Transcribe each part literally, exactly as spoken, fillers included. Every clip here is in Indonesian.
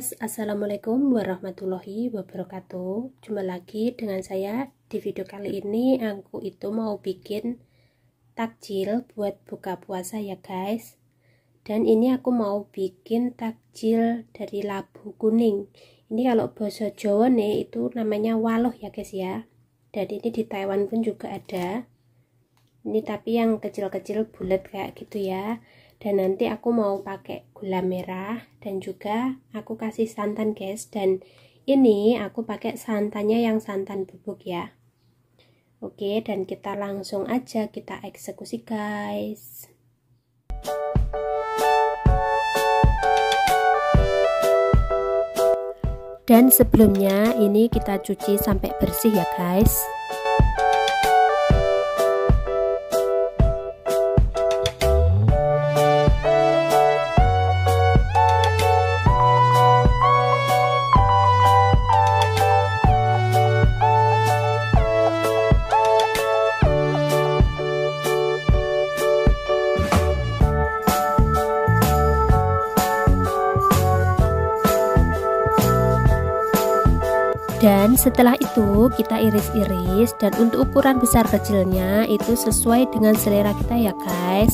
guys, assalamualaikum warahmatullahi wabarakatuh. Jumpa lagi dengan saya. Di video kali ini aku itu mau bikin takjil buat buka puasa ya guys. Dan ini aku mau bikin takjil dari labu kuning. Ini kalau bahasa Jawa nih itu namanya waloh ya guys ya. Dan ini di Taiwan pun juga ada. Ini tapi yang kecil-kecil bulat kayak gitu ya. Dan nanti aku mau pakai gula merah dan juga aku kasih santan guys. Dan ini aku pakai santannya yang santan bubuk ya. Oke, dan kita langsung aja kita eksekusi guys. Dan sebelumnya ini kita cuci sampai bersih ya guys. Dan setelah itu kita iris-iris, dan untuk ukuran besar kecilnya itu sesuai dengan selera kita ya guys.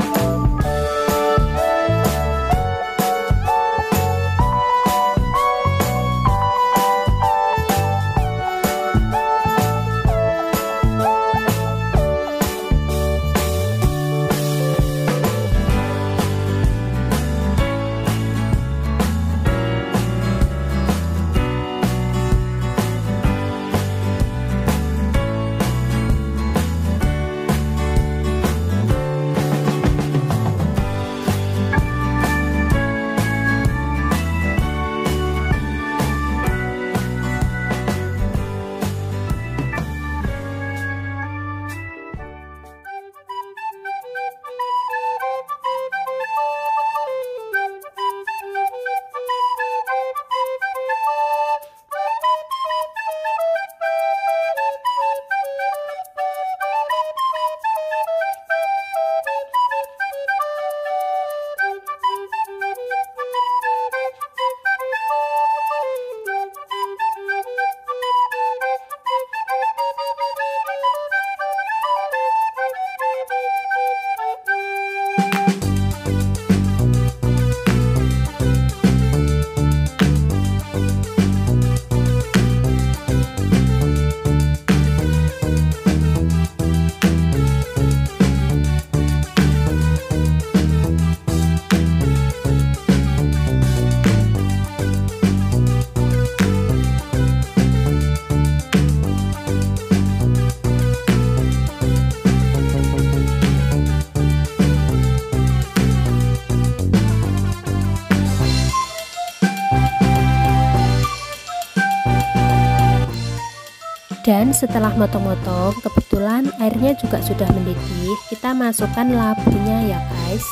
Dan setelah motong-motong, kebetulan airnya juga sudah mendidih, kita masukkan labunya ya guys.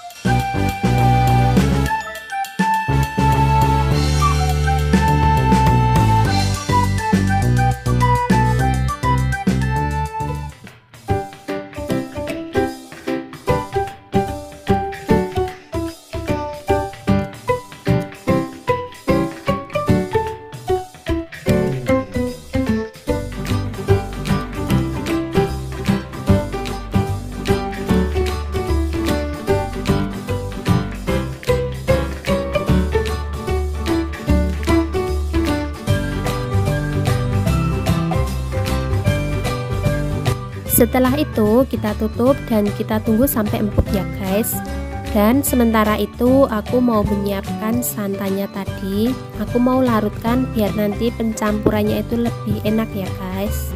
Setelah itu kita tutup dan kita tunggu sampai empuk ya guys. Dan sementara itu aku mau menyiapkan santannya tadi. Aku mau larutkan biar nanti pencampurannya itu lebih enak ya guys.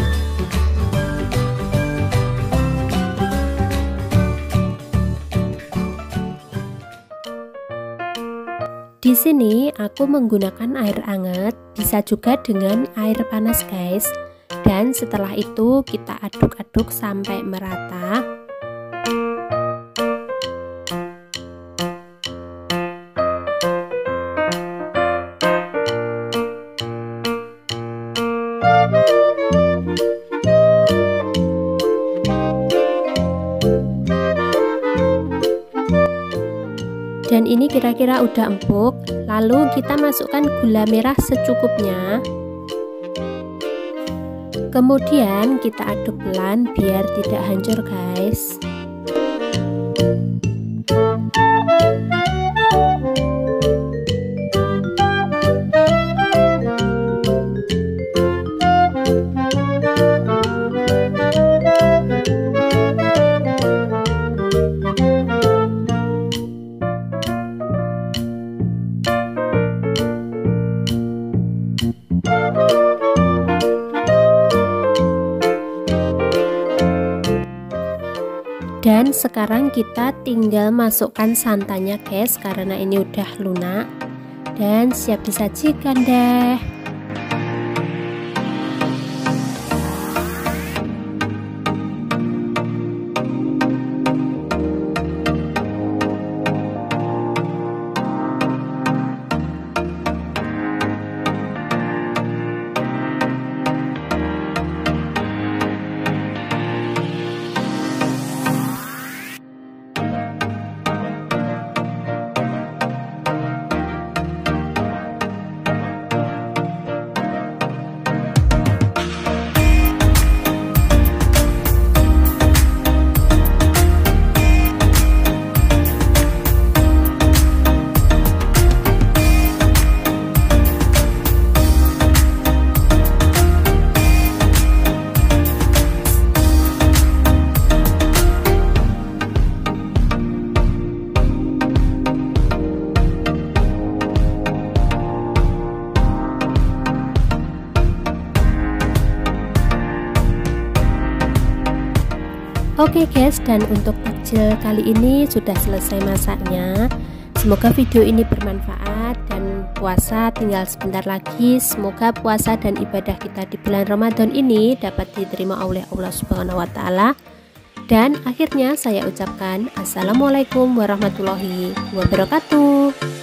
Di sini aku menggunakan air hangat, bisa juga dengan air panas guys. Dan setelah itu kita aduk-aduk sampai merata. ini kira-kira udah empuk. Lalu kita masukkan gula merah secukupnya. Kemudian kita aduk pelan biar tidak hancur guys. Dan sekarang kita tinggal masukkan santannya guys, karena ini udah lunak dan siap disajikan deh. Oke guys, dan untuk takjil kali ini sudah selesai masaknya. Semoga video ini bermanfaat dan puasa tinggal sebentar lagi. Semoga puasa dan ibadah kita di bulan Ramadan ini dapat diterima oleh Allah Subhanahu wa taala. Dan akhirnya saya ucapkan assalamualaikum warahmatullahi wabarakatuh.